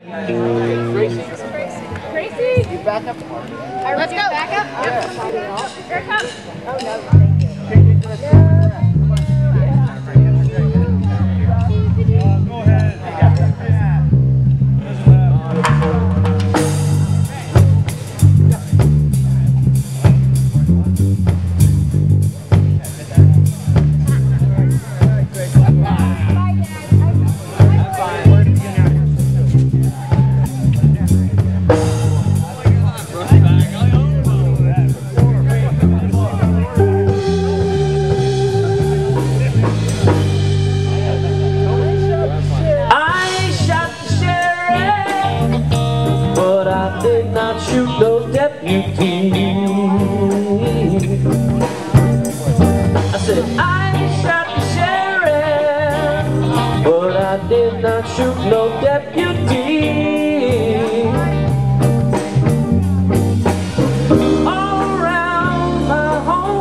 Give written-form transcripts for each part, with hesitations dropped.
Tracy? You back up. Let's go. Back up? Yeah. Here it comes. Oh, no. Thank you. Go ahead. Shoot no deputy. I said I shot the sheriff, but I did not shoot no deputy. All around my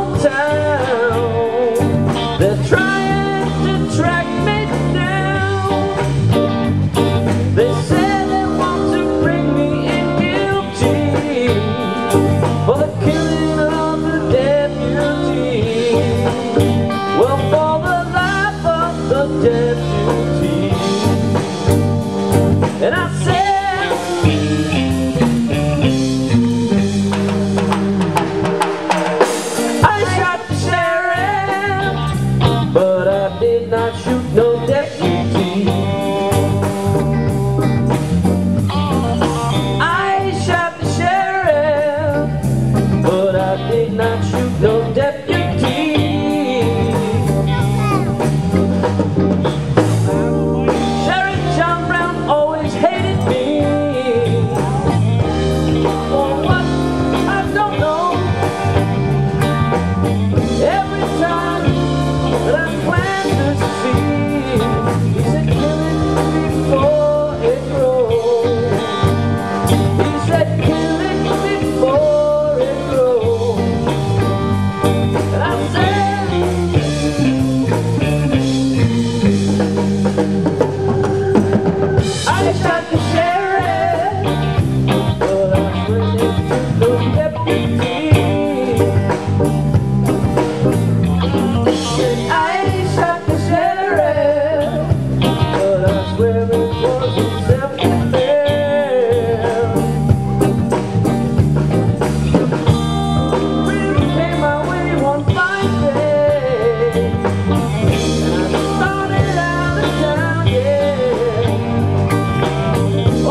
hometown, they're trying to track me down. They say for the killing of the deputy. Well, for the life of the deputy. And I said, I shot the sheriff, but I did not shoot no deputy. Did not shoot no deputy. Sheriff John Brown always hated me. For what? I don't know. Every time that I plant the seed, he said kill it before it grows. He said kill it before it grows. I shot the sheriff, but I'm willing to no deputy. I shot the sheriff, but I swear it wasn't self-defense. Freedom came my way one fine day, and I started out of town, yeah.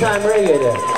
Time Reggae Day.